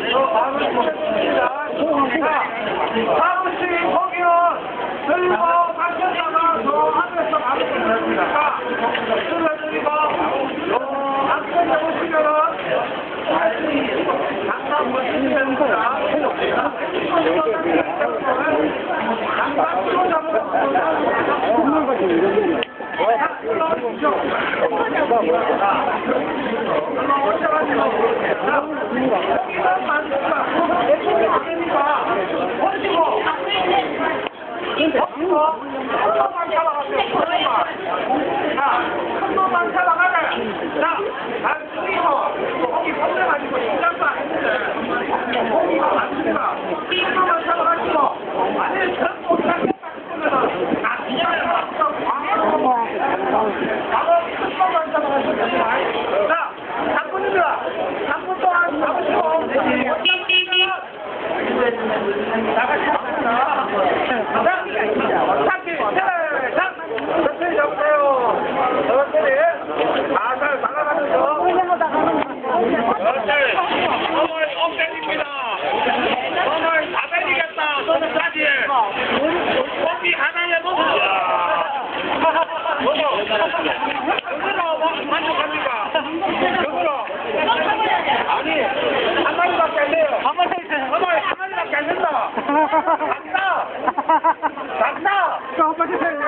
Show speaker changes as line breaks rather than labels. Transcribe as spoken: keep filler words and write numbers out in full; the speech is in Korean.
사무실 거기는 들고 당겼다가 저 안에서 가면 됩니다. 들어드리고 앞에 보시면은 장난 보시면 됩니다. 장난 치고 잡으면 한 번만 잡아가자. 자, 난 죽이고 거기 벗겨가지고 시작도 안 했는데 거기가 맞습니다. 한 번만 잡아가지고 안에 전부 잡겠다 싶으면은 나 그냥 바로 한 번만 잡아가지고 자, 장군입니다. 장군 동안 잡으시고 나가시 갑니다. 자, 찾기 시작! 천천히 잡으세요. 천천히 살살 나가가면서 천천히 손을 엎드립니다. 손을 다 내리겠다. 손을 다시 거기 하나에 놓습니다. 여기로 만족합니까? 여기로 아니 한 마리밖에 안 돼요. 한 마리 한 마리 한 마리밖에 안 된다. 작다 작다.